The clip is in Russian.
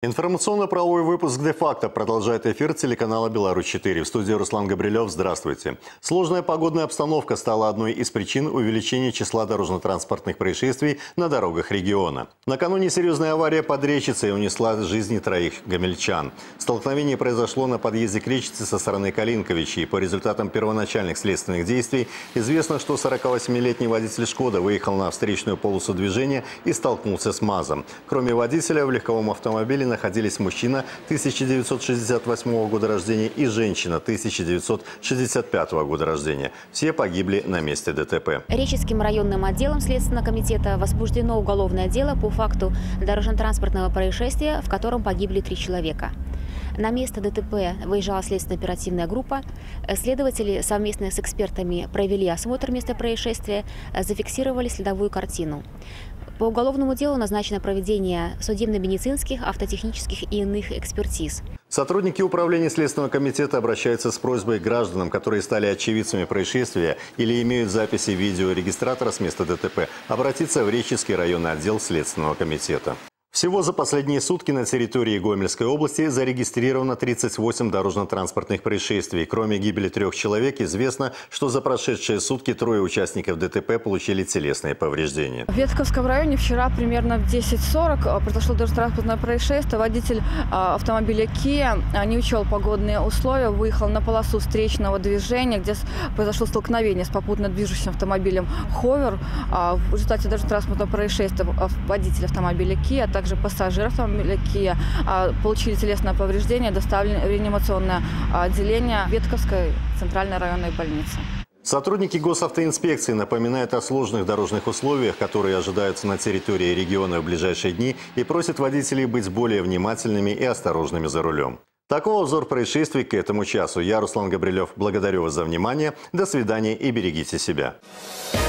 Информационно-правовой выпуск «Де-факто» продолжает эфир телеканала «Беларусь-4». В студии Руслан Габрилев. Здравствуйте. Сложная погодная обстановка стала одной из причин увеличения числа дорожно-транспортных происшествий на дорогах региона. Накануне серьезная авария под Речицей унесла жизни 3 гомельчан. Столкновение произошло на подъезде к Речице со стороны Калинковичи. И по результатам первоначальных следственных действий известно, что 48-летний водитель «Шкода» выехал на встречную полосу движения и столкнулся с МАЗом. Кроме водителя, в легковом автомобиле находились мужчина 1968 года рождения и женщина 1965 года рождения. Все погибли на месте ДТП. Речицким районным отделом Следственного комитета возбуждено уголовное дело по факту дорожно-транспортного происшествия, в котором погибли 3 человека. На место ДТП выезжала следственно-оперативная группа. Следователи совместно с экспертами провели осмотр места происшествия, зафиксировали следовую картину. По уголовному делу назначено проведение судебно-медицинских, автотехнических и иных экспертиз. Сотрудники управления Следственного комитета обращаются с просьбой к гражданам, которые стали очевидцами происшествия или имеют записи видеорегистратора с места ДТП, обратиться в Речицкий районный отдел Следственного комитета. Всего за последние сутки на территории Гомельской области зарегистрировано 38 дорожно-транспортных происшествий. Кроме гибели 3 человек, известно, что за прошедшие сутки 3 участников ДТП получили телесные повреждения. В Ветковском районе вчера примерно в 10:40 произошло дорожно-транспортное происшествие. Водитель автомобиля Kia не учел погодные условия, выехал на полосу встречного движения, где произошло столкновение с попутно движущим автомобилем Ховер. В результате дорожно-транспортного происшествия водитель автомобиля Kia, а также пассажир автомобиля Kia получили телесное повреждение, доставлены в реанимационное отделение Ветковской центральной районной больницы. Сотрудники госавтоинспекции напоминают о сложных дорожных условиях, которые ожидаются на территории региона в ближайшие дни, и просят водителей быть более внимательными и осторожными за рулем. Таков обзор происшествий к этому часу. Я, Руслан Габрилев, благодарю вас за внимание. До свидания и берегите себя.